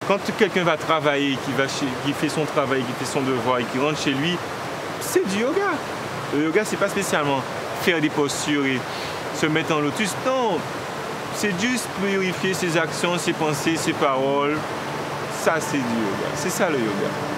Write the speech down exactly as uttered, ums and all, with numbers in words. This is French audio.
Quand quelqu'un va travailler, qui, va chez, qui fait son travail, qui fait son devoir et qui rentre chez lui, c'est du yoga. Le yoga, c'est pas spécialement faire des postures et se mettre en lotus. Non, c'est juste purifier ses actions, ses pensées, ses paroles. Ça, c'est du yoga. C'est ça le yoga.